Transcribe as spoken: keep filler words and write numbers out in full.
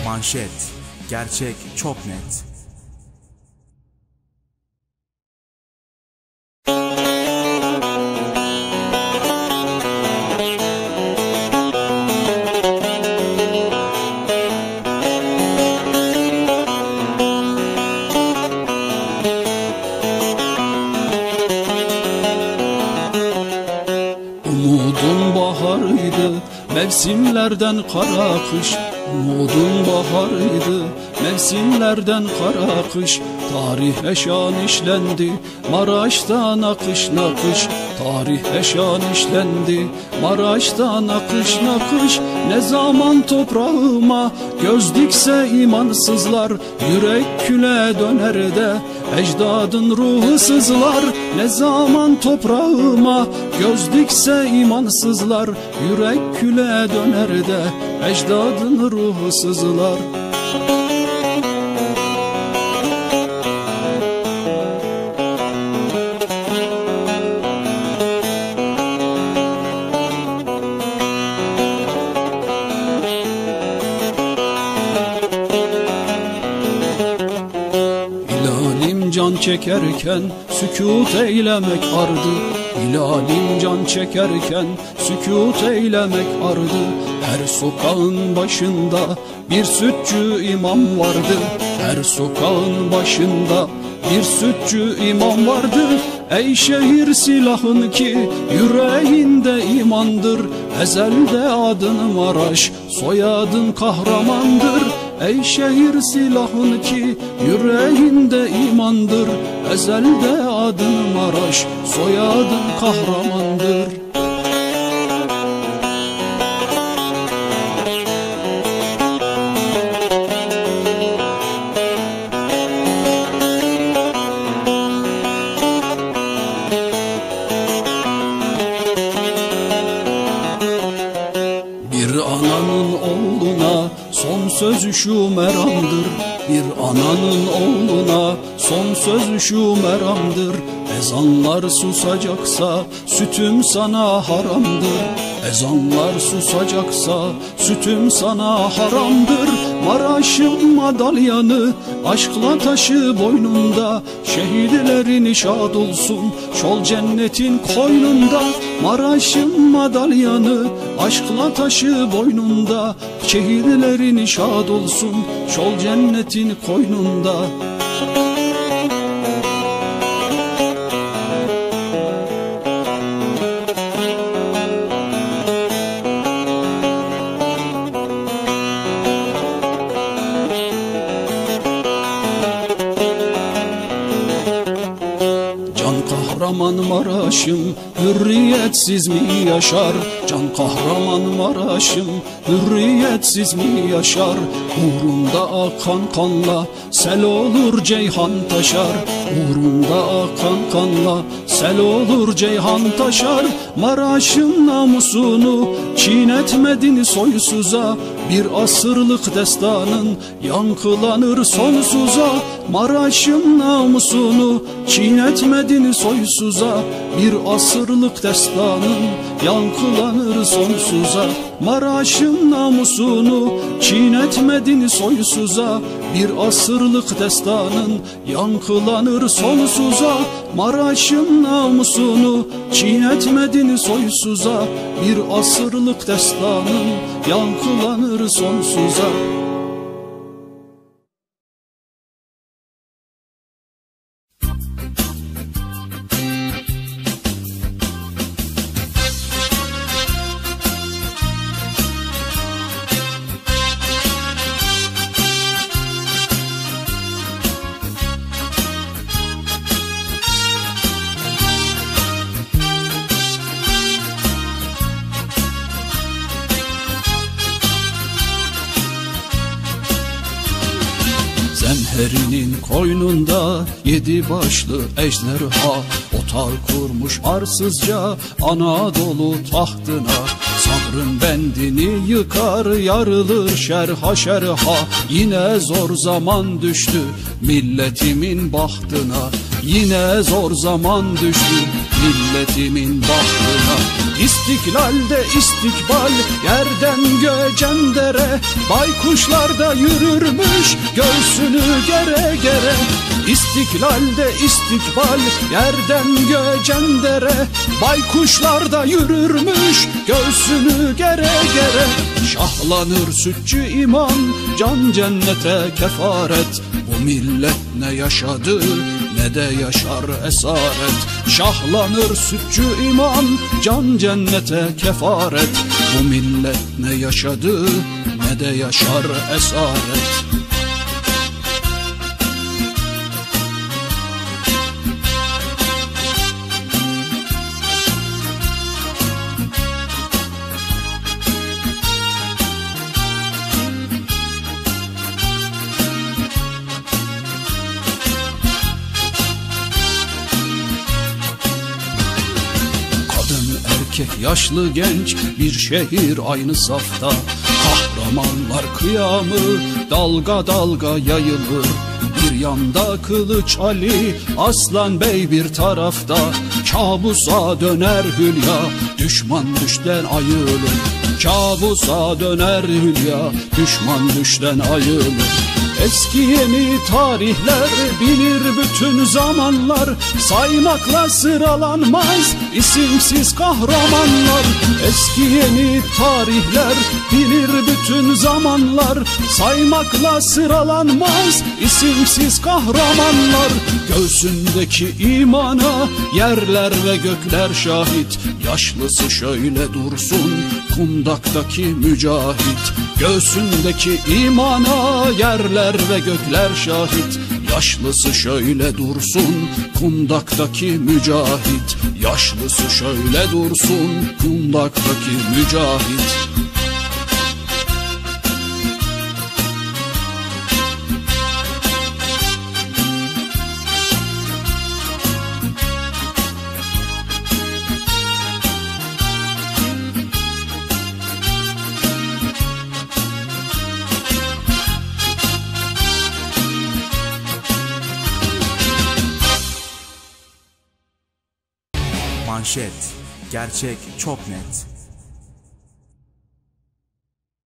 Manşet, gerçek çok net. Umudun baharıydı, mevsimlerden kara kış. Umudun baharıydı, mevsimlerden kara kış. Tarih eşan işlendi, Maraş'ta nakış nakış. Tarih eşan işlendi, Maraş'ta nakış nakış. Ne zaman toprağıma göz dikse imansızlar, yürek küle döner de ecdadın ruhu sızlar. Ne zaman toprağıma göz dikse imansızlar, yürek küle döner de ecdadın ruhu sızlar. Can çekerken sükût eylemek ardı. Hilalim can çekerken sükût eylemek ardı. Her sokağın başında bir sütçü imam vardı. Her sokağın başında bir sütçü imam vardı. Ey şehir silahın ki yüreğinde imandır. Ezelde adın Maraş, soyadın kahramandır. Ey şehir silahın ki yüreğinde imandır. Ezelde adın Maraş, soyadın kahramandır. Bir ananın oğluna son sözü şu meramdır. Bir ananın oğluna son sözü şu meramdır. Ezanlar susacaksa sütüm sana haramdır. Ezanlar susacaksa sütüm sana haramdır. Maraş'ın madalyanı aşkla taşı boynunda. Şehitlerin şad olsun şol cennetin koynunda. Maraş'ın madalyanı aşkla taşı boynunda. Şehitlerin şad olsun şol cennetin koynunda. Kahraman Maraş'ım hürriyetsiz mi yaşar? Can kahraman Maraş'ım hürriyetsiz mi yaşar? Uğrunda akan kanla sel olur ceyhan taşar. Uğrunda akan kanla sel olur ceyhan taşar. Maraş'ın namusunu çiğnetmedin soysuza. Bir asırlık destanın yankılanır sonsuza. Maraş'ın namusunu çiğnetmedin soysuza. Bir asırlık destanın yankılanır sonsuza. Maraş'ın namusunu çiğnetmedin soysuza. Bir asırlık destanın yankılanır sonsuza. Maraş'ın namusunu çiğnetmedin soysuza. Bir asırlık destanın yankılanır sonsuza. Zemherinin koynunda yedi başlı ejderha, otar kurmuş arsızca Anadolu tahtına. Sabrın bendini yıkar, yarılır şerha şerha. Yine zor zaman düştü milletimin bahtına. Yine zor zaman düştü milletimin bahtına. İstiklalde istikbal, yerden göğe cendere, baykuşlar da yürürmüş göğsünü gere gere. İstiklalde istikbal, yerden göğe cendere, baykuşlar da yürürmüş göğsünü gere gere. Şahlanır sütçü iman, can cennete kefaret. Bu millet ne yaşadı ne de yaşar esaret. Şahlanır sütçü iman, can cennete kefaret. Bu millet ne yaşadı ne de yaşar esaret. Erkek, yaşlı, genç, bir şehir aynı safta. Kahramanlar kıyamı dalga dalga yayılır. Bir yanda Kılıç Ali, Aslan Bey bir tarafta. Kabusa döner hülya, düşman düşten ayılır. Kabusa döner hülya, düşman düşten ayılır. Eski yeni tarihler bilir bütün zamanlar, saymakla sıralanmaz isimsiz kahramanlar. Eski yeni tarihler bilir bütün zamanlar, saymakla sıralanmaz isimsiz kahramanlar. Göğsündeki imana yerler ve gökler şahit, yaşlısı şöyle dursun kundaktaki mücahit. Göğsündeki imana yerler ve gökler şahit, yaşlısı şöyle dursun kundaktaki mücahit. Yaşlısı şöyle dursun kundaktaki mücahit. Manşet. Gerçek çok net.